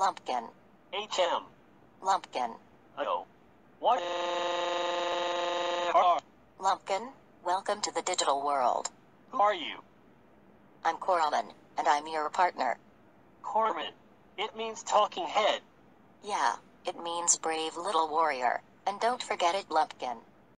Lumpkin. HM. Lumpkin. Oh. What? Lumpkin, welcome to the digital world. Who are you? I'm Koromon, and I'm your partner. Koromon. It means talking head. Yeah, it means brave little warrior. And don't forget it, Lumpkin.